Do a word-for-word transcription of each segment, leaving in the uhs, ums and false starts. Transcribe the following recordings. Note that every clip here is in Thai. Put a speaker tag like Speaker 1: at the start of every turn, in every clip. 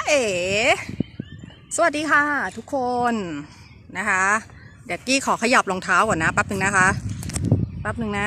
Speaker 1: เอ๋สวัสดีค่ะทุกคนนะคะเดี๋ยวกี้ขอขยับรองเท้าก่อนนะแป๊บหนึ่งนะคะแป๊บหนึ่งนะ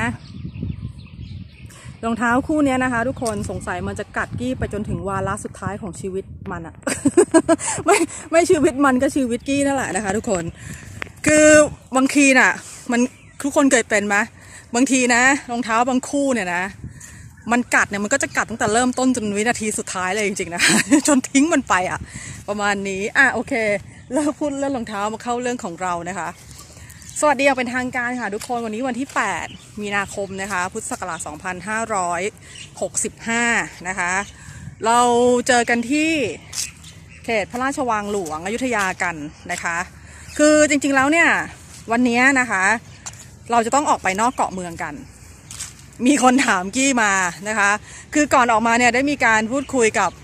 Speaker 1: รองเท้าคู่นี้นะคะทุกคนสงสัยมันจะกัดกี้ไปจนถึงวาระสุดท้ายของชีวิตมันอะ ไม่ไม่ชีวิตมันก็ชีวิตกี้นั่นแหละนะคะทุกคนคือบางทีน่ะมันทุกคนเคยเป็นไหมบางทีนะรองเท้าบางคู่เนี่ยนะมันกัดเนี่ยมันก็จะกัดตั้งแต่เริ่มต้นจนวินาทีสุดท้ายเลยจริงๆนะ จนทิ้งมันไปอ่ะประมาณนี้อ่ะโอเคเลิกพูดเรื่องรองเท้ามาเข้าเรื่องของเรานะคะสวัสดีอย่างเป็นทางการค่ะทุกคนวันนี้วันที่แปดมีนาคมนะคะพุทธศักราชสองพันห้าร้อยหกสิบห้านะคะเราเจอกันที่เขตพระราชวังหลวงอยุธยากันนะคะคือจริงๆแล้วเนี่ยวันนี้นะคะเราจะต้องออกไปนอกเกาะเมืองกันมีคนถามกี้มานะคะคือก่อนออกมาเนี่ยได้มีการพูดคุยกับ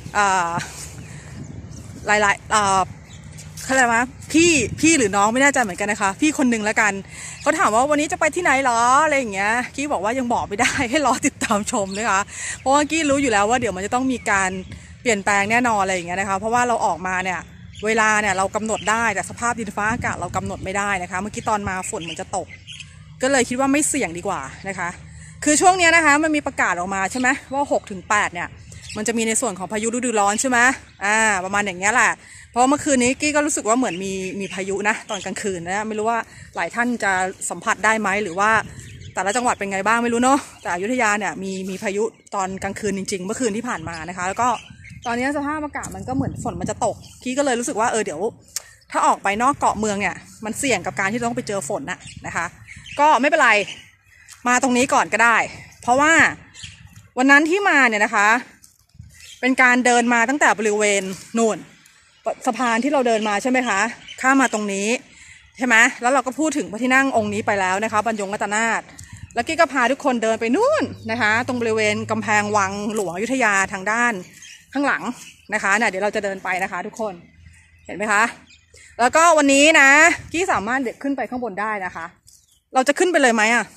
Speaker 1: หลายๆเขาเรียกว่าพี่พี่หรือน้องไม่แน่ใจเหมือนกันนะคะพี่คนหนึ่งแล้วกันเขาถามว่าวันนี้จะไปที่ไหนหรออะไรอย่างเงี้ยกี้บอกว่ายังบอกไม่ได้ให้รอติดตามชมนะคะเพราะว่ากี้รู้อยู่แล้วว่าเดี๋ยวมันจะต้องมีการเปลี่ยนแปลงแน่นอนอะไรอย่างเงี้ยนะคะเพราะว่าเราออกมาเนี่ยเวลาเนี่ยเรากำหนดได้แต่สภาพดินฟ้าอากาศเรากำหนดไม่ได้นะคะเมื่อกี้ตอนมาฝนมันจะตกก็เลยคิดว่าไม่เสี่ยงดีกว่านะคะคือช่วงนี้นะคะมันมีประกาศออกมาใช่ไหมว่าหกถึงแปดเนี่ยมันจะมีในส่วนของพายุฤดูร้อนใช่ไหมอ่าประมาณอย่างเงี้ยแหละเพราะเมื่อคืนนี้กี้ก็รู้สึกว่าเหมือนมีมีพายุนะตอนกลางคืนนะไม่รู้ว่าหลายท่านจะสัมผัสได้ไหมหรือว่าแต่ละจังหวัดเป็นไงบ้างไม่รู้เนาะแต่อยุธยาเนี่ยมีมีพายุตอนกลางคืนจริงๆเมื่อคืนที่ผ่านมานะคะแล้วก็ตอนนี้สภาพอากาศมันก็เหมือนฝนมันจะตกกี้ก็เลยรู้สึกว่าเออเดี๋ยวถ้าออกไปนอกเกาะเมืองเนี่ยมันเสี่ยงกับการที่ต้องไปเจอฝนนะนะคะก็ไม่เป็นไรมาตรงนี้ก่อนก็ได้เพราะว่าวันนั้นที่มาเนี่ยนะคะเป็นการเดินมาตั้งแต่บริเวณนู่นสะพานที่เราเดินมาใช่ไหมคะข้ามมาตรงนี้ใช่ไหมแล้วเราก็พูดถึงพระที่นั่งองค์นี้ไปแล้วนะคะบรรยงรัตนาถแล้วกี้ก็พาทุกคนเดินไปนู่นนะคะตรงบริเวณกำแพงวังหลวงอยุธยาทางด้านข้างหลังนะคะเนี่ยเดี๋ยวเราจะเดินไปนะคะทุกคนเห็นไหมคะแล้วก็วันนี้นะกี้สามารถเด็กขึ้นไปข้างบนได้นะคะเราจะขึ้นไปเลยไหมอ่ะ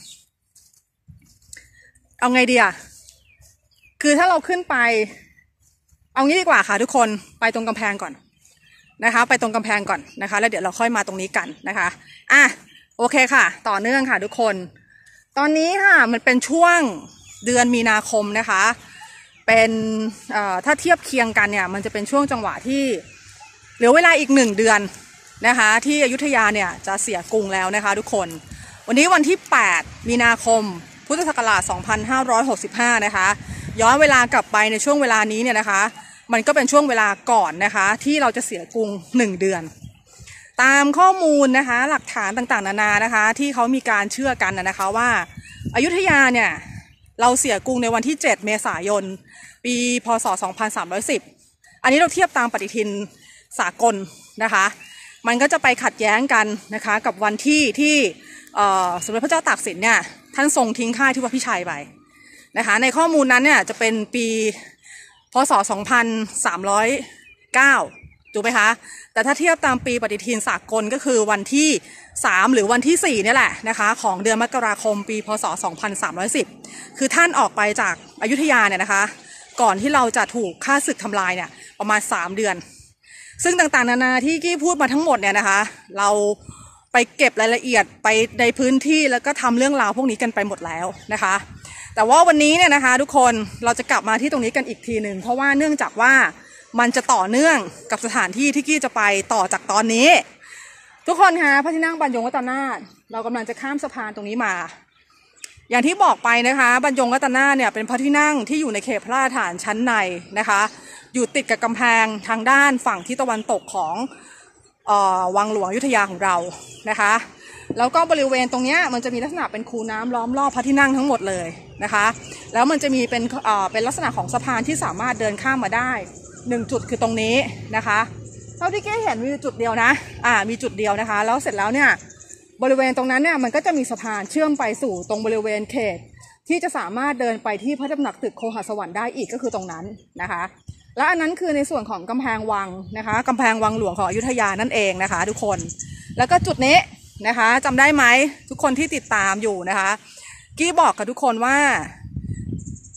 Speaker 1: เอาไงดีอ่ะคือถ้าเราขึ้นไปเอางี้ดีกว่าค่ะทุกคนไปตรงกำแพงก่อนนะคะไปตรงกำแพงก่อนนะคะแล้วเดี๋ยวเราค่อยมาตรงนี้กันนะคะอ่ะโอเคค่ะต่อเนื่องค่ะทุกคนตอนนี้ค่ะมันเป็นช่วงเดือนมีนาคมนะคะเป็นเอ่อถ้าเทียบเคียงกันเนี่ยมันจะเป็นช่วงจังหวะที่เหลือเวลาอีกหนึ่งเดือนนะคะที่อยุธยาเนี่ยจะเสียกรุงแล้วนะคะทุกคนวันนี้วันที่แปดมีนาคมพุทธศักราชสองพันห้าร้อยหกสิบห้านะคะย้อนเวลากลับไปในช่วงเวลานี้เนี่ยนะคะมันก็เป็นช่วงเวลาก่อนนะคะที่เราจะเสียกรุงหนึ่งเดือนตามข้อมูลนะคะหลักฐานต่างๆนานานะคะที่เขามีการเชื่อกันนะคะว่าอยุธยาเนี่ยเราเสียกรุงในวันที่เจ็ดเมษายนปีพ.ศ. สองพันสามร้อยสิบอันนี้เราเทียบตามปฏิทินสากลนะคะมันก็จะไปขัดแย้งกันนะคะกับวันที่ที่สมเด็จพระเจ้าตากสินเนี่ยท่านทรงทิ้งค่ายที่วัดพิชัยไปนะคะในข้อมูลนั้นเนี่ยจะเป็นปีพ.ศ. สองพันสามร้อยเก้าถูกไหมคะแต่ถ้าเทียบตามปีปฏิทินสากลก็คือวันที่สามหรือวันที่สี่นี่แหละนะคะของเดือนมกราคมปีพ.ศ. สองพันสามร้อยสิบคือท่านออกไปจากอยุธยาเนี่ยนะคะก่อนที่เราจะถูกฆ่าศึกทำลายเนี่ยประมาณสามเดือนซึ่งต่างๆนานาที่กี้พูดมาทั้งหมดเนี่ยนะคะเราไปเก็บรายละเอียดไปในพื้นที่แล้วก็ทำเรื่องราวพวกนี้กันไปหมดแล้วนะคะแต่ว่าวันนี้เนี่ยนะคะทุกคนเราจะกลับมาที่ตรงนี้กันอีกทีหนึ่งเพราะว่าเนื่องจากว่ามันจะต่อเนื่องกับสถานที่ที่กี้จะไปต่อจากตอนนี้ทุกคนคะพระที่นั่งบรรยงรัตนาถเรากำลังจะข้ามสะพานตรงนี้มาอย่างที่บอกไปนะคะบรรยงรัตนาถเนี่ยเป็นพระที่นั่งที่อยู่ในเขตพระราชฐานชั้นในนะคะอยู่ติดกับกำแพงทางด้านฝั่งทิศตะวันตกของเอ่อวังหลวงอยุธยาของเรานะคะแล้วก็บริเวณตรงนี้มันจะมีลักษณะเป็นคูน้ำล้อมรอบพระที่นั่งทั้งหมดเลยนะคะแล้วมันจะมีเป็นเอ่อเป็นลักษณะของสะพานที่สามารถเดินข้ามมาได้หนึ่งจุดคือตรงนี้นะคะเท่าที่เก้เห็นมีจุดเดียวนะอ่ามีจุดเดียวนะคะแล้วเสร็จแล้วเนี่ยบริเวณตรงนั้นเนี่ยมันก็จะมีสะพานเชื่อมไปสู่ตรงบริเวณเขตที่จะสามารถเดินไปที่พระตำหนักตึกโคหสวรรค์ได้อีกก็คือตรงนั้นนะคะและอันนั้นคือในส่วนของกำแพงวังนะคะกำแพงวังหลวงของอยุธยานั่นเองนะคะทุกคนแล้วก็จุดนี้นะคะจำได้ไหมทุกคนที่ติดตามอยู่นะคะกี้บอกกับทุกคนว่า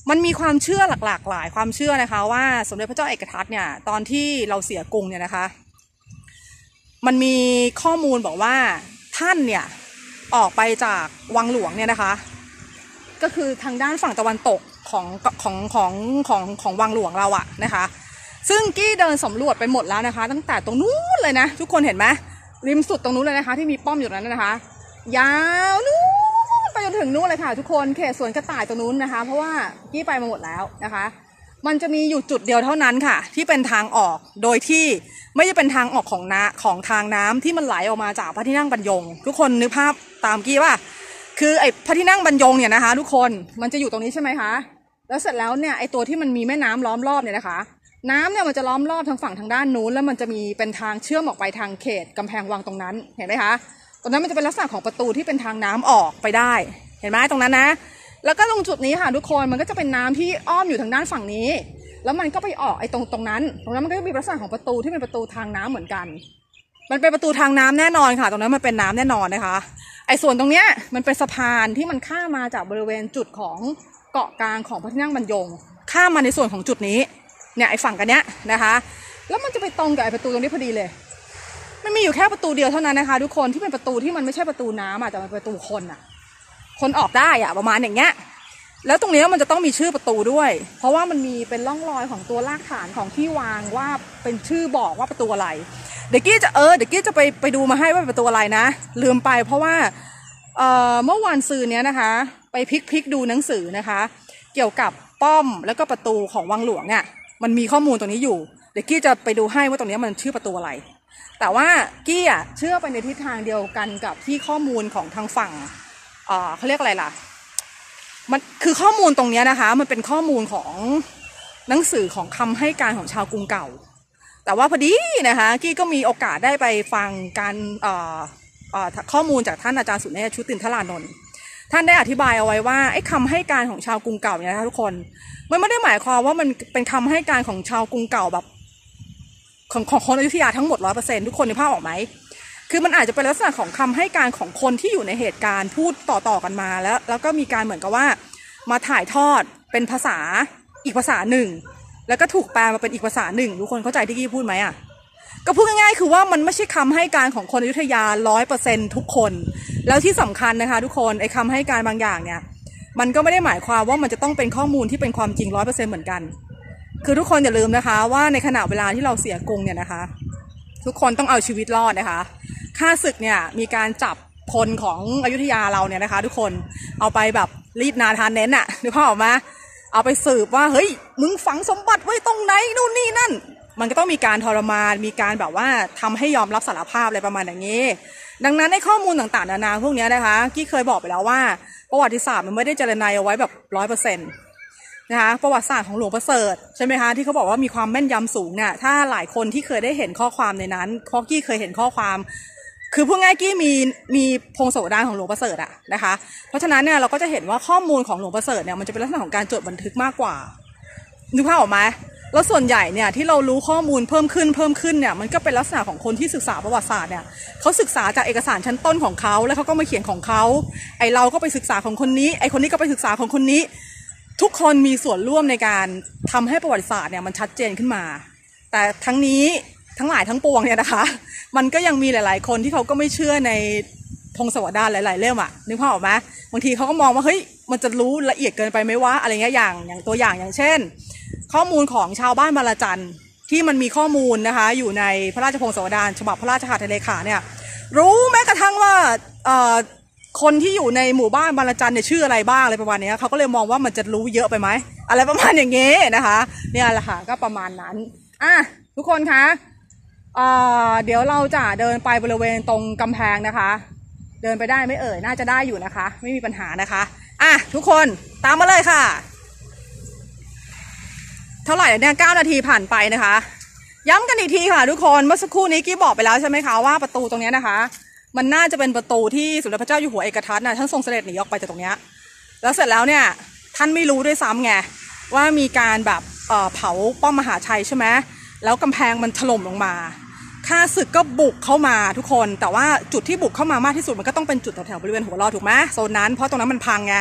Speaker 1: มันมีความเชื่อหลากหลายความเชื่อนะคะว่าสมเด็จพระเจ้าเอกทัตเนี่ยตอนที่เราเสียกรุงเนี่ยนะคะมันมีข้อมูลบอกว่าท่านเนี่ยออกไปจากวังหลวงเนี่ยนะคะก็คือทางด้านฝั่งตะวันตกของของของของของวังหลวงเราอะนะคะซึ่งกี้เดินสำรวจไปหมดแล้วนะคะตั้งแต่ตรงนู้นเลยนะทุกคนเห็นไหมริมสุดตรงนู้นเลยนะคะที่มีป้อมอยู่นั้นนะคะยาวนู้นไปจนถึงนู้นเลยค่ะทุกคนเขตสวนกระต่ายตรงนู้นนะคะเพราะว่ากี้ไปมาหมดแล้วนะคะมันจะมีอยู่จุดเดียวเท่านั้นค่ะที่เป็นทางออกโดยที่ไม่ใช่เป็นทางออกของน้ำของทางน้ำที่มันไหลออกมาจากพระที่นั่งบรรยงทุกคนนึกภาพตามกี้ว่าคือไอ้พระที่นั่งบรรยงเนี่ยนะคะทุกคนมันจะอยู่ตรงนี้ใช่ไหมคะแล้วเสร็จแล้วเนี่ยไอ้ตัวที่มันมีแม่น้ำล้อมรอบเนี่ยนะคะน้ำเนี่ยมันจะล้อมรอบทางฝั่งทางด้านนู้นแล้วมันจะมีเป็นทางเชื่อมออกไปทางเขตกำแพงวังตรงนั้นเห็นไหมคะตรงนั้นมันจะเป็นลักษณะของประตูที่เป็นทางน้ำออกไปได้เห็นไหมตรงนั้นนะแล้วก็ตรงจุดนี้ค่ะทุกคนมันก็จะเป็นน้ำที่อ้อมอยู่ทางด้านฝั่งนี้แล้วมันก็ไปออกไอ้ตรงตรงนั้นตรงนั้นมันก็จะมีลักษณะของประตูที่เป็นประตูทางน้ำเหมือนกันมันเป็นประตูทางน้ำแน่นอนค่ะตรงนั้นมันเป็นน้ำแน่นอนนะคะไอ้ส่วนตรงเนี้ยมันเป็นสะพานที่มันข้ามมาจากบริเวณจุดของเกาะกลางของพระที่นั่งบรรยงข้ามมาในส่วนของจุดนี้เนี่ยไอ้ฝั่งกันเนี้ยนะคะแล้วมันจะไปตรงกับไอ้ประตูตรงนี้พอดีเลยมันมีอยู่แค่ประตูเดียวเท่านั้นนะคะทุกคนที่เป็นประตูที่มันไม่ใช่ประตูน้ำอ่ะแต่เป็นประตูคนอ่ะคนออกได้อ่ะประมาณอย่างเงี้ยแล้วตรงนี้มันจะต้องมีชื่อประตูด้วยเพราะว่ามันมีเป็นร่องรอยของตัวรากฐานของที่วางว่าเป็นชื่อบอกว่าประตูอะไรเดี๋ยวกี้จะเออเดี๋ยวกี้จะไปไปดูมาให้ว่าเป็นประตูอะไรนะลืมไปเพราะว่าเอ่อเมื่อวานซืนเนี้ยนะคะไปพลิกพลิกดูหนังสือนะคะเกี่ยวกับป้อมแล้วก็ประตูของวังหลวงเนี่ยมันมีข้อมูลตรงนี้อยู่เดี๋ยวกี้จะไปดูให้ว่าตรงนี้มันชื่อประตูอะไรแต่ว่ากี้อ่ะเชื่อไปในทิศทางเดียวกันกับที่ข้อมูลของทางฝั่งเอ่อเขาเรียกอะไรล่ะมันคือข้อมูลตรงนี้นะคะมันเป็นข้อมูลของหนังสือของคำให้การของชาวกรุงเก่าแต่ว่าพอดีนะคะกี้ก็มีโอกาสได้ไปฟังการเอ่อเอ่อข้อมูลจากท่านอาจารย์สุเนศชุตินทรานนท์ท่านได้อธิบายเอาไว้ว่าไอ้คำให้การของชาวกรุงเก่าเนี่ยนะคะทุกคนมันไม่ได้หมายความว่ามันเป็นคำให้การของชาวกรุงเก่าแบบของของคนอยุธยาทั้งหมดร้อยเปอร์เซ็นต์ทุกคนนึกภาพออกไหมคือมันอาจจะเป็นลักษณะของคำให้การของคนที่อยู่ในเหตุการณ์พูดต่อๆกันมาแล้วแล้วก็มีการเหมือนกับว่ามาถ่ายทอดเป็นภาษาอีกภาษาหนึ่งแล้วก็ถูกแปลมาเป็นอีกภาษาหนึ่งทุกคนเข้าใจที่กี้พูดไหมอ่ะก็พูดง่ายๆคือว่ามันไม่ใช่คำให้การของคนอยุธยาร้อยเปอร์เซ็นต์ทุกคนแล้วที่สำคัญนะคะทุกคนไอ้คำให้การบางอย่างเนี่ยมันก็ไม่ได้หมายความว่ามันจะต้องเป็นข้อมูลที่เป็นความจริงร้อยเปอร์เซ็นต์เหมือนกันคือทุกคนอย่าลืมนะคะว่าในขณะเวลาที่เราเสียกรุงเนี่ยนะคะทุกคนต้องเอาชีวิตรอดนะคะข้าศึกเนี่ยมีการจับพลของอยุธยาเราเนี่ยนะคะทุกคนเอาไปแบบรีดนาทานเน้นอะนึกภาพออกไหมเอาไปสืบว่าเฮ้ยมึงฝังสมบัติไว้ตรงไหนนู่นนี่นั่นมันก็ต้องมีการทรมานมีการแบบว่าทำให้ยอมรับสารภาพอะไรประมาณอย่างนี้ดังนั้นในข้อมูลต่างๆนานาพวกนี้นะคะกี้เคยบอกไปแล้วว่าประวัติศาสตร์มันไม่ได้เจรไนเอาไว้แบบร้อยเปอร์เซ็นต์นะคะประวัติศาสตร์ของหลวงประเสริฐใช่ไหมคะที่เขาบอกว่ามีความแม่นยำสูงเนี่ยถ้าหลายคนที่เคยได้เห็นข้อความในนั้นเพราะกี้เคยเห็นข้อความคือพูดง่ายกี้มีมีพงศาวดารของหลวงประเสริฐอะนะคะเพราะฉะนั้นเนี่ยเราก็จะเห็นว่าข้อมูลของหลวงประเสริฐเนี่ยมันจะเป็นลักษณะของการจดบันทึกมากกว่านึกภาพออกไหมแล้วส่วนใหญ่เนี่ยที่เรารู้ข้อมูลเพิ่มขึ้นเพิ่มขึ้นเนี่ยมันก็เป็นลักษณะของคนที่ศึกษาประวัติศาสตร์เนี่ยเขาศึกษาจากเอกสารชั้นต้นของเขาแล้วเขาก็มาเขียนของเขาไอเราก็ไปศึกษาของคนนี้ไอคนนี้ก็ไปศึกษาของคนนี้ทุกคนมีส่วนร่วมในการทำให้ประวัติศาสตร์เนี่ยมันชัดเจนขึ้นมาแต่ทั้งนี้ทั้งหลายทั้งปวงเนี่ยนะคะมันก็ยังมีหลายๆคนที่เขาก็ไม่เชื่อในพงศาวดารหลายๆเล่มอ่ะนึกภาพออกไหมบางทีเขาก็มองว่าเฮ้ยมันจะรู้ละเอียดเกินไปไหมวะอะไรเงี้ยอย่างอย่างตัวอย่างอย่างเช่นข้อมูลของชาวบ้านบางระจันที่มันมีข้อมูลนะคะอยู่ในพระราชพงศาวดารฉบับพระราชหัตถเลขาเนี่ยรู้แม้กระทั่งว่าเอ่อคนที่อยู่ในหมู่บ้านบางระจันเนี่ยชื่ออะไรบ้างอะไรประมาณนี้เขาก็เลยมองว่ามันจะรู้เยอะไปไหมอะไรประมาณอย่างเงี้ยนะคะเนี่ยแหละค่ะก็ประมาณนั้นอ่ะทุกคนคะเอ่อเดี๋ยวเราจะเดินไปบริเวณตรงกำแพงนะคะเดินไปได้ไม่เอ่ยน่าจะได้อยู่นะคะไม่มีปัญหานะคะอ่ะทุกคนตามมาเลยค่ะเท่าไหร่เนี่ยเก้านาทีผ่านไปนะคะย้ำกันอีกทีค่ะทุกคนเมื่อสักครู่นี้กี้บอกไปแล้วใช่ไหมคะว่าประตูตรงนี้นะคะมันน่าจะเป็นประตูที่สมเด็จพระเจ้าอยู่หัวเอกทัตนะท่านทรงเสด็จหนีออกไปจากตรงนี้แล้วเสร็จแล้วเนี่ยท่านไม่รู้ด้วยซ้ำไงว่ามีการแบบเอ่อเผาป้อมมหาชัยใช่ไหมแล้วกำแพงมันถล่มลงมาข้าศึกก็บุกเข้ามาทุกคนแต่ว่าจุดที่บุกเข้ามามากที่สุดมันก็ต้องเป็นจุดแถวๆบริเวณหัวรอถูกไหมโซนนั้นเพราะตรงนั้นมันพังไง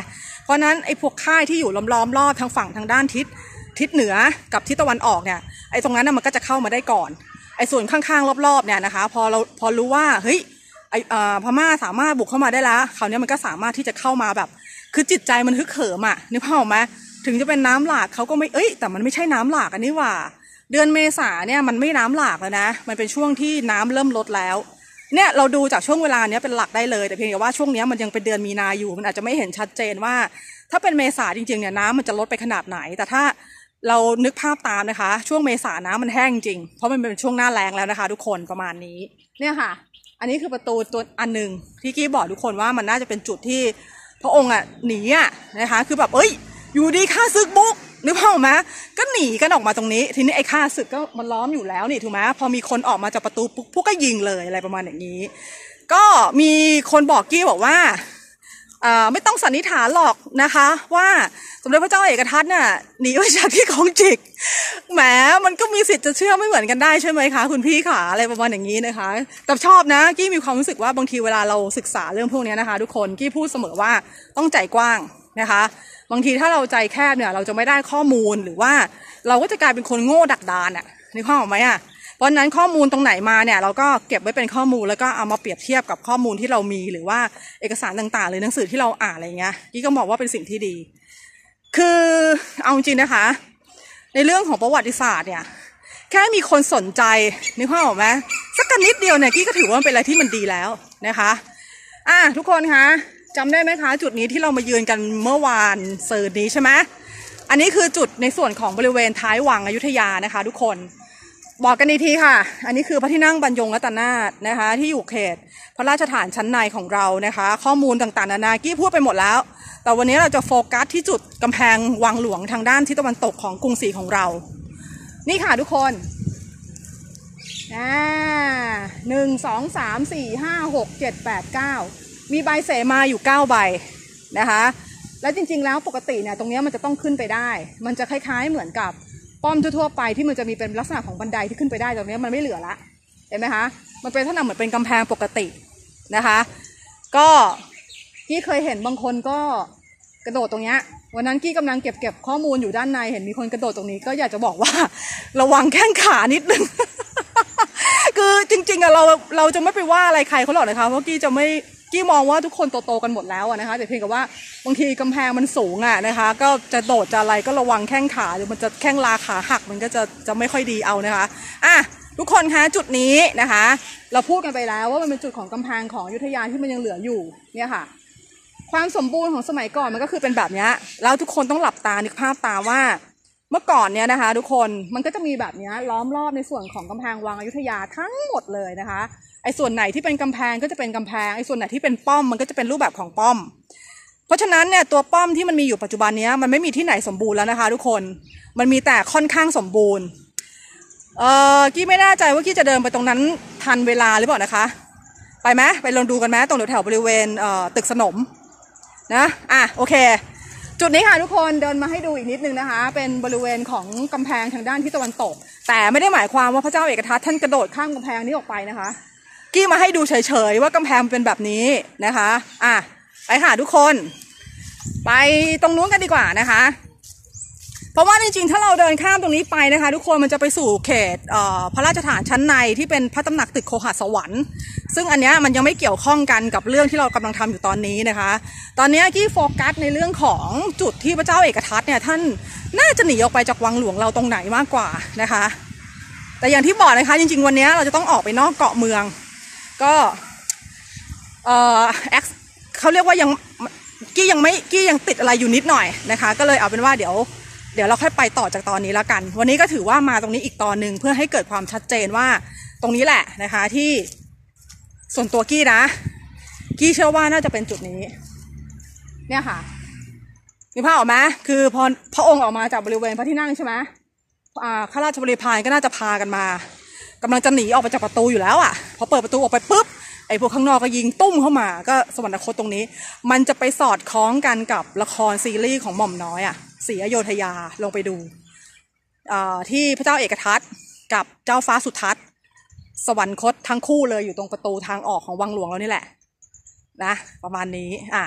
Speaker 1: เพราะนั้นไอ้พวกค่ายที่อยู่ล้อมๆรอบทางฝั่งทางด้านทิศทิศเหนือกับทิศตะวันออกเนี่ยไอ้ตรงนั้นน่ะมันก็จะเข้ามาได้ก่อนไอ้ส่วนข้างๆรอบๆเนี่ยนะคะพอเราพอรู้ว่าเฮ้ยไอ้พม่าสามารถบุกเข้ามาได้แล้วคราวนี้มันก็สามารถที่จะเข้ามาแบบคือจิตใจมันฮึกเหิมอ่ะนึกภาพออกไหมถึงจะเป็นน้ำหลากเขาก็ไม่เอ้ยแต่มันไม่ใช่น้ำหลากอันนี้ว่าเดือนเมษาเนี่ยมันไม่น้ำหลากแล้วนะมันเป็นช่วงที่น้ำเริ่มลดแล้วเนี่ยเราดูจากช่วงเวลาเนี้ยเป็นหลักได้เลยแต่เพียงแต่ว่าช่วงนี้มันยังเป็นเดือนมีนาอยู่มันอาจจะไม่เห็นชัดเจนว่าถ้าเป็นเมษาจริงๆเนี่ยน้ำมันจะลดไปขนาดไหนแต่ถ้าเรานึกภาพตามนะคะช่วงเมษาน้ำมันแห้งจริงเพราะมันเป็นช่วงหน้าแล้งแล้วนะคะทุกคนประมาณนี้เนี่ยค่ะอันนี้คือประตูตัวอันหนึ่งที่กี้บอกทุกคนว่ามันน่าจะเป็นจุดที่พระองค์อ่ะหนีอ่ะนะคะคือแบบเอ้ยอยู่ดีข้าศึกบุกนึกภาพไหมก็หนีกันออกมาตรงนี้ทีนี้ไอ้ข้าศึกก็มันล้อมอยู่แล้วนี่ถูกไหมพอมีคนออกมาจากประตูปุ๊บพวกก็ยิงเลยอะไรประมาณอย่างนี้ก็มีคนบอกกี้บอกว่าอ่าไม่ต้องสันนิษฐานหรอกนะคะว่าสมเด็จพระเจ้าเอกทัตเนี่ยหนีไปจากที่ของจิกแหมมันก็มีสิทธิ์จะเชื่อไม่เหมือนกันได้ใช่ไหมคะคุณพี่ขาอะไรประมาณอย่างนี้นะคะแต่ชอบนะกี้มีความรู้สึกว่าบางทีเวลาเราศึกษาเรื่องพวกนี้นะคะทุกคนกี้พูดเสมอว่าต้องใจกว้างนะคะบางทีถ้าเราใจแคบเนี่ยเราจะไม่ได้ข้อมูลหรือว่าเราก็จะกลายเป็นคนโง่ดักดานอ่ะนึกภาพออกไหมอ่ะเพราะนั้นข้อมูลตรงไหนมาเนี่ยเราก็เก็บไว้เป็นข้อมูลแล้วก็เอามาเปรียบเทียบกับข้อมูลที่เรามีหรือว่าเอกสารต่างๆหรือหนังสือที่เราอ่านอะไรเงี้ยกี้ก็มองว่าเป็นสิ่งที่ดีคือเอาจริงนะคะในเรื่องของประวัติศาสตร์เนี่ยแค่มีคนสนใจนึกภาพออกไหมสักนิดเดียวเนี่ยกี้ก็ถือว่าเป็นอะไรที่มันดีแล้วนะคะอ่ะทุกคนคะจำได้ไหมคะจุดนี้ที่เรามายืนกันเมื่อวานเสาร์นี้ใช่ไหมอันนี้คือจุดในส่วนของบริเวณท้ายวังอยุธยานะคะทุกคนบอกกันอีกทีค่ะอันนี้คือพระที่นั่งบรรยงรัตนาถนะคะที่อยู่เขตพระราชฐานชั้นในของเรานะคะข้อมูลต่างๆนานากี้พูดไปหมดแล้วแต่วันนี้เราจะโฟกัสที่จุดกำแพงวังหลวงทางด้านทิศตะวันตกของกรุงศรีของเรานี่ค่ะทุกคนอ่าหนึ่งสองสามสี่ห้าหกเจ็ดแปดเก้ามีใบเสมาอยู่เก้าใบนะคะแล้วจริงๆแล้วปกติเนี่ยตรงนี้มันจะต้องขึ้นไปได้มันจะคล้ายๆเหมือนกับป้อมทั่วๆไปที่มันจะมีเป็นลักษณะของบันไดที่ขึ้นไปได้ตรงนี้มันไม่เหลือละเห็นไหมคะมันเป็นลักษณะเหมือนเป็นกำแพงปกตินะคะก็กี้เคยเห็นบางคนก็กระโดดตรงนี้วันนั้นกี้กำลังเก็บเก็บข้อมูลอยู่ด้านในเห็นมีคนกระโดดตรงนี้ก็อยากจะบอกว่าระวังแข้งขานิดนึง คือจริงๆอะเราเราจะไม่ไปว่าอะไรใครเขาหรอกนะคะเพราะกี้จะไม่กี้มองว่าทุกคนโตๆกันหมดแล้วนะคะแต่เพียงแต่ว่าบางทีกำแพงมันสูงอะนะคะก็จะโดดจะอะไรก็ระวังแข้งขาหรือมันจะแข้งลาขาหักมันก็จะจะไม่ค่อยดีเอานะคะอ่ะทุกคนคะจุดนี้นะคะเราพูดกันไปแล้วว่ามันเป็นจุดของกำแพงของอยุธยาที่มันยังเหลืออยู่เนี่ยค่ะความสมบูรณ์ของสมัยก่อนมันก็คือเป็นแบบนี้แล้วทุกคนต้องหลับตานึกภาพตามว่าเมื่อก่อนเนี่ยนะคะทุกคนมันก็จะมีแบบนี้ล้อมรอบในส่วนของกำแพงวังอยุธยาทั้งหมดเลยนะคะไอ้ส่วนไหนที่เป็นกำแพงก็จะเป็นกำแพงไอ้ส่วนไหนที่เป็นป้อมมันก็จะเป็นรูปแบบของป้อมเพราะฉะนั้นเนี่ยตัวป้อมที่มันมีอยู่ปัจจุบันนี้มันไม่มีที่ไหนสมบูรณ์แล้วนะคะทุกคนมันมีแต่ค่อนข้างสมบูรณ์เอ่อกี้ไม่แน่ใจว่ากี้จะเดินไปตรงนั้นทันเวลาหรือเปล่านะคะไปไหมไปลองดูกันไหมตรงแถวๆบริเวณเอ่อตึกสนมนะอ่ะโอเคจุดนี้ค่ะทุกคนเดินมาให้ดูอีกนิดนึงนะคะเป็นบริเวณของกำแพงทางด้านที่ตะวันตกแต่ไม่ได้หมายความว่าพระเจ้าเอกทัตท่านกระโดดข้ามกำแพงนี้ออกไปนะคะกี้มาให้ดูเฉยๆว่ากำแพงเป็นแบบนี้นะคะอ่ะไปค่ะทุกคนไปตรงนู้นกันดีกว่านะคะเพราะว่าจริงๆถ้าเราเดินข้ามตรงนี้ไปนะคะทุกคนมันจะไปสู่เขตพระราชฐานชั้นในที่เป็นพระตำหนักตึกโคหสวรรค์ซึ่งอันนี้มันยังไม่เกี่ยวข้องกันกับเรื่องที่เรากำลังทำอยู่ตอนนี้นะคะตอนนี้กี้โฟกัสในเรื่องของจุดที่พระเจ้าเอกทัตเนี่ยท่านน่าจะหนีออกไปจากวังหลวงเราตรงไหนมากกว่านะคะแต่อย่างที่บอกนะคะจริงๆวันนี้เราจะต้องออกไปนอกเกาะเมืองก็เอ่อแอ็กเขาเรียกว่ายังกี้ยังไม่กี้ยังติดอะไรอยู่นิดหน่อยนะคะก็เลยเอาเป็นว่าเดี๋ยวเดี๋ยวเราค่อยไปต่อจากตอนนี้แล้วกันวันนี้ก็ถือว่ามาตรงนี้อีกตอนหนึ่งเพื่อให้เกิดความชัดเจนว่าตรงนี้แหละนะคะที่ส่วนตัวกี้นะกี้เชื่อว่าน่าจะเป็นจุดนี้เนี่ยค่ะมีภาพออกไหมคือพอพระองค์ออกมาจากบริเวณพระที่นั่งใช่ไหมอ่าข้าราชบริพารก็น่าจะพากันมากำลังจะหนีออกไปจากประตูอยู่แล้วอ่ะพอเปิดประตูออกไปปุ๊บไอ้พวกข้างนอกก็ยิงตุ้มเข้ามาก็สวรรคตตรงนี้มันจะไปสอดคล้องกันกับละครซีรีส์ของหม่อมน้อยอ่ะศรีอโยธยาลงไปดูที่พระเจ้าเอกทัตกับเจ้าฟ้าสุทัศน์สวรรคตทั้งคู่เลยอยู่ตรงประตูทางออกของวังหลวงเรานี่แหละนะประมาณนี้อ่ะ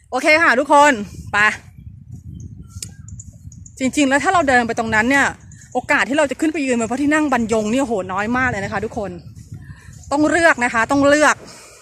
Speaker 1: โอเคค่ะทุกคนไปจริงๆแล้วถ้าเราเดินไปตรงนั้นเนี่ยโอกาสที่เราจะขึ้นไปยืนบนพระที่นั่งบรรยงเนี่ยโหน้อยมากเลยนะคะทุกคนต้องเลือกนะคะต้องเลือก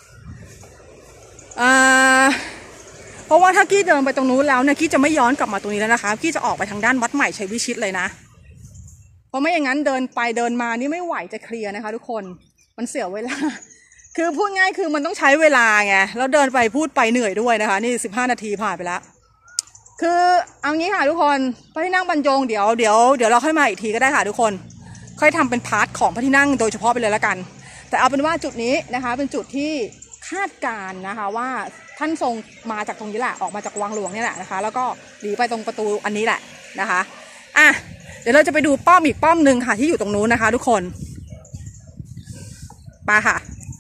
Speaker 1: อ่าเพราะว่าถ้ากี้เดินไปตรงนู้นแล้วเนี่ยกี้จะไม่ย้อนกลับมาตรงนี้แล้วนะคะกี้จะออกไปทางด้านวัดใหม่ชัยวิชิตเลยนะเพราะไม่อย่างนั้นเดินไปเดินมานี่ไม่ไหวจะเคลียร์นะคะทุกคนมันเสียเวลาคือพูดง่ายคือมันต้องใช้เวลาไงแล้วเดินไปพูดไปเหนื่อยด้วยนะคะนี่สิบห้านาทีผ่านไปแล้วคือเอางี้ค่ะทุกคนพระที่นั่งบรรยงเดี๋ยวเดี๋ยวเดี๋ยวเราค่อยมาอีกทีก็ได้ค่ะทุกคนค่อยทำเป็นพาร์ทของพระที่นั่งโดยเฉพาะไปเลยละกันแต่เอาเป็นว่าจุดนี้นะคะเป็นจุดที่คาดการณ์นะคะว่าท่านทรงมาจากตรงนี้แหละออกมาจากวังหลวงนี่แหละนะคะแล้วก็หนีไปตรงประตูอันนี้แหละนะคะอ่ะเดี๋ยวเราจะไปดูป้อมอีกป้อมหนึ่งค่ะที่อยู่ตรงนู้นนะคะทุกคนมาค่ะ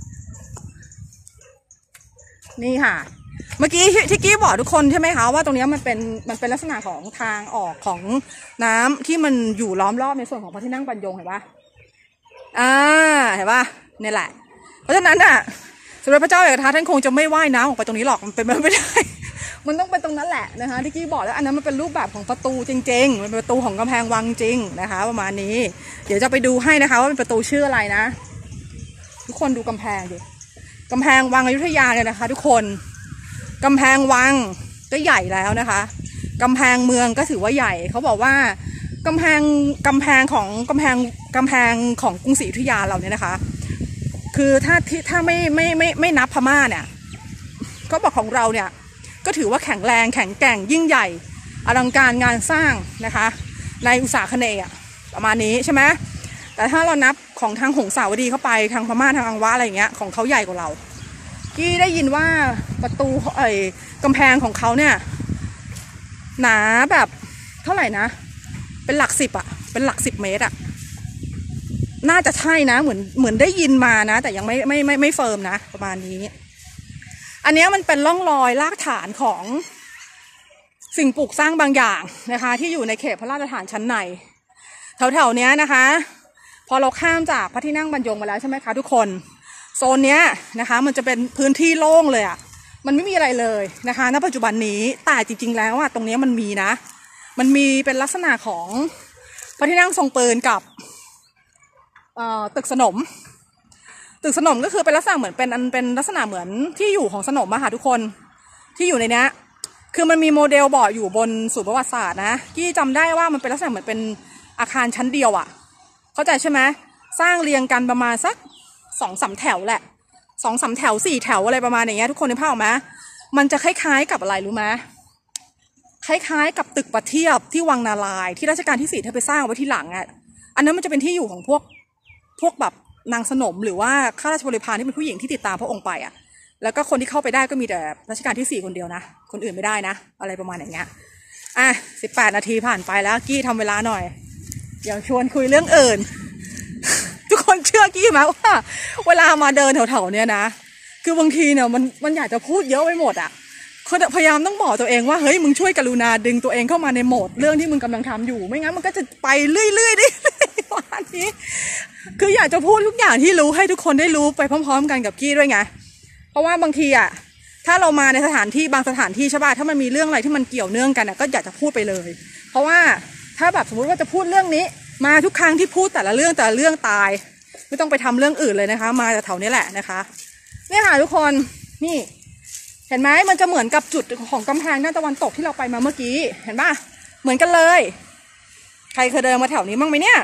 Speaker 1: นี่ค่ะเมื่อกี้ที่กี้บอกทุกคนใช่ไหมคะว่าตรงนี้มันเป็นมันเป็นลักษณะของทางออกของน้ำที่มันอยู่ล้อมรอบในส่วนของพระที่นั่งบรรยงเห็นปะอ่าเห็นปะนี่แหละเพราะฉะนั้นอ่ะสมเด็จพระเจ้าเอกทัตท่านคงจะไม่ว่ายน้ำออกไปตรงนี้หรอกมันเป็นไม่ได้มันต้องเป็นตรงนั้นแหละนะคะที่กี้บอกแล้วอันนั้นมันเป็นรูปแบบของประตูจริงๆมันเป็นประตูของกำแพงวังจริงนะคะประมาณนี้เดี๋ยวจะไปดูให้นะคะว่าเป็นประตูชื่ออะไรนะทุกคนดูกำแพงดิกำแพงวังอยุธยาเนี่ยนะคะทุกคนกำแพงวังก็ใหญ่แล้วนะคะกำแพงเมืองก็ถือว่าใหญ่เขาบอกว่ากำแพงกำแพงของกำแพงกำแพงของกรุงศรีอยุธยาเราเนี่ยนะคะคือถ้าที่ถ้าไม่ไม่ไม่ไม่นับพม่าเนี่ยเขาบอกของเราเนี่ยก็ถือว่าแข็งแรงแข็งแกร่งยิ่งใหญ่อลังการงานสร้างนะคะในอุตสาคเนย์ประมาณนี้ใช่ไหมแต่ถ้าเรานับของทางหงสาวดีเข้าไปทางพม่าทางอังวะอะไรอย่างเงี้ยของเขาใหญ่กว่าเรากี้ได้ยินว่าประตูไอ้กำแพงของเขาเนี่ยหนาแบบเท่าไหร่นะเป็นหลักสิบอะเป็นหลักสิบเมตรอะน่าจะใช่นะเหมือนเหมือนได้ยินมานะแต่ยังไม่ไม่ไม่ไม่เฟิร์มนะประมาณนี้อันนี้มันเป็นร่องรอยรากฐานของสิ่งปลูกสร้างบางอย่างนะคะที่อยู่ในเขตพระราชฐานชั้นในแถวๆนี้นะคะพอเราข้ามจากพระที่นั่งบรรยงมาแล้วใช่ไหมคะทุกคนโซนเนี้ยนะคะมันจะเป็นพื้นที่โล่งเลยอ่ะมันไม่มีอะไรเลยนะคะณปัจจุบันนี้แต่จริงๆแล้วอ่ะตรงนี้มันมีนะมันมีเป็นลักษณะของพระที่นั่งทรงปืนกับตึกสนมตึกสนมก็คือเป็นลักษณะเหมือนเป็นอันเป็นลักษณะเหมือนที่อยู่ของสนมอะค่ะทุกคนที่อยู่ในนี้คือมันมีโมเดลบอกอยู่บนศูนย์ประวัติศาสตร์นะกี้จำได้ว่ามันเป็นลักษณะเหมือนเป็นอาคารชั้นเดียวอะเข้าใจใช่ไหมสร้างเรียงกันประมาณสักสองสามแถวแหละสองสามแถวสี่แถวอะไรประมาณอย่างเงี้ยทุกคนในภาพออกไหมมันจะคล้ายๆกับอะไรรู้ไหมคล้ายๆกับตึกประเทียบที่วังนาลายที่รัชกาลที่สี่เธอไปสร้างไว้ที่หลังอ่ะอันนั้นมันจะเป็นที่อยู่ของพวกพวกแบบนางสนมหรือว่าข้าราชบริพารที่เป็นผู้หญิงที่ติดตามพระองค์ไปอ่ะแล้วก็คนที่เข้าไปได้ก็มีแต่รัชกาลที่สี่คนเดียวนะคนอื่นไม่ได้นะอะไรประมาณอย่างเงี้ยอ่ะสิบแปดนาทีผ่านไปแล้วกี้ทำเวลาหน่อยเดี๋ยวชวนคุยเรื่องอื่นทุกคนเชื่อกี้ไหมว่าเวลามาเดินแถวๆเนี้ยนะคือบางทีเนี่ยมันมันอยากจะพูดเยอะไปหมดอ่ะพยายามต้องบอกตัวเองว่าเฮ้ยมึงช่วยกรุณาดึงตัวเองเข้ามาในโหมดเรื่องที่มึงกำลังทำอยู่ไม่งั้นมันก็จะไปเรื่อยๆดิวันนี้คืออยากจะพูดทุกอย่างที่รู้ให้ทุกคนได้รู้ไปพร้อมๆกันกับกี้ด้วยไงเพราะว่าบางทีอ่ะถ้าเรามาในสถานที่บางสถานที่ใช่ป่ะถ้ามันมีเรื่องอะไรที่มันเกี่ยวเนื่องกันอ่ะก็อยากจะพูดไปเลยเพราะว่าถ้าแบบสมมติว่าจะพูดเรื่องนี้มาทุกครั้งที่พูดแต่ละเรื่องแต่ละเรื่องตายไม่ต้องไปทำเรื่องอื่นเลยนะคะมาจากแถวนี้แหละนะคะเนี่ยค่ะทุกคนนี่เห็นไหมมันจะเหมือนกับจุดของกำแพงด้านตะวันตกที่เราไปมาเมื่อกี้เห็นป่ะเหมือนกันเลยใครเคยเดินมาแถวนี้บ้างไหมเนี่ย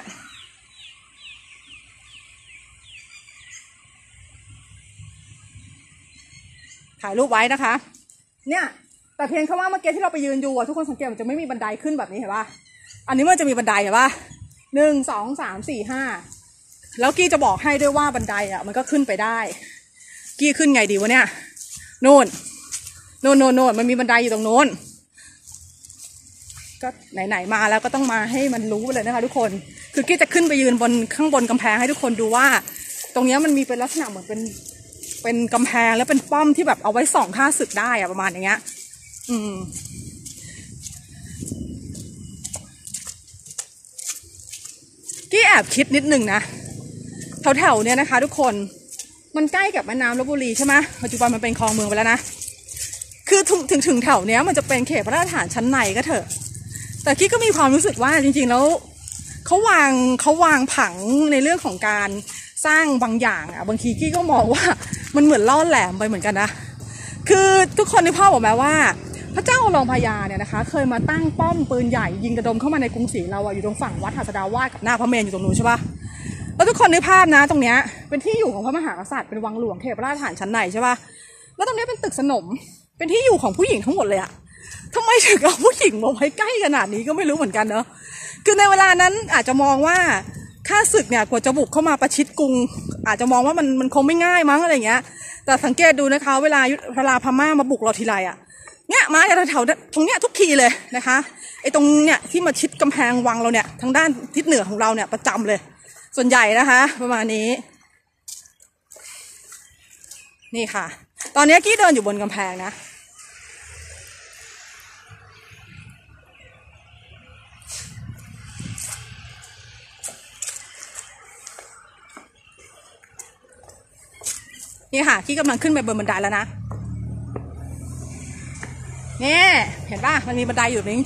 Speaker 1: ถ่ายรูปไว้นะคะเนี่ยแต่เพียงแค่ว่าเมื่อกี้ที่เราไปยืนอยู่ทุกคนสังเกตมันจะไม่มีบันไดขึ้นแบบนี้เห็นป่ะอันนี้มันจะมีบันไดเห็นป่ะหนึ่งสองสามสี่ห้าแล้วกี้จะบอกให้ด้วยว่าบันไดอ่ะมันก็ขึ้นไปได้กี้ขึ้นไงดีวะเนี่ยโน่นโน่นโน่นโน่นมันมีบันไดอยู่ตรงโน้นก็ไหนๆมาแล้วก็ต้องมาให้มันรู้ไปเลยนะคะทุกคนคือกี้จะขึ้นไปยืนบนข้างบนกำแพงให้ทุกคนดูว่าตรงนี้มันมีเป็นลักษณะเหมือนเป็นเป็นกำแพงแล้วเป็นป้อมที่แบบเอาไว้ส่องข้าศึกได้อะประมาณอย่างเงี้ยอืมกี้แอบคิดนิดนึงนะแถวๆเนี้ยนะคะทุกคนมันใกล้กับแม่น้ำลพบุรีใช่ไหมปัจจุบันมันเป็นคลองเมืองไปแล้วนะคือถึงถึงถึงแถวเนี้ยมันจะเป็นเขตพระราชฐานชั้นในก็เถอะแต่กี้ก็มีความรู้สึกว่าจริงๆแล้วเขาวางเขาวางผังในเรื่องของการสร้างบางอย่างอ่ะบางทีกี้ก็มองว่ามันเหมือนล่อแหลมไปเหมือนกันนะคือทุกคนนึกภาพออกไหมว่าพระเจ้ารองพญาเนี่ยนะคะเคยมาตั้งป้อมปืนใหญ่ยิงกระดมเข้ามาในกรุงศรีเราอะอยู่ตรงฝั่งวัดหัสดาวาสกับหน้าพระเมรุอยู่ตรงนู้นใช่ปะแล้วทุกคนนึกภาพนะตรงเนี้ยเป็นที่อยู่ของพระมหากษัตริย์เป็นวังหลวงเขตพระราชฐานชั้นในใช่ปะแล้วตรงนี้เป็นตึกสนมเป็นที่อยู่ของผู้หญิงทั้งหมดเลยอะทำไมถึงเอาผู้หญิงมาไว้ใกล้ขนาดนี้ก็ไม่รู้เหมือนกันเนอะคือในเวลานั้นอาจจะมองว่าข้าศึกเนี่ยกว่าจะบุกเข้ามาประชิดกรุงอาจจะมองว่ามันมันคงไม่ง่ายมั้งอะไรเงี้ยแต่สังเกตดูนะคะเวลาเวลาพม่ามาบุกเราทีไรอะเนี่ยมาจากแถวตรงเนี้ยทุกทีเลยนะคะไอ้ตรงเนี่ยที่มาชิดกำแพงวังเราเนี่ยทางด้านทิศเหนือของเราเนี่ยประจำเลยส่วนใหญ่นะคะประมาณนี้นี่ค่ะตอนนี้กี้เดินอยู่บนกำแพงนะนี่ค่ะกี้กำลังขึ้นไปบนบันไดแล้วนะนี่เห็นป่ะมันมีบันไดอยู่ตรงนี้จ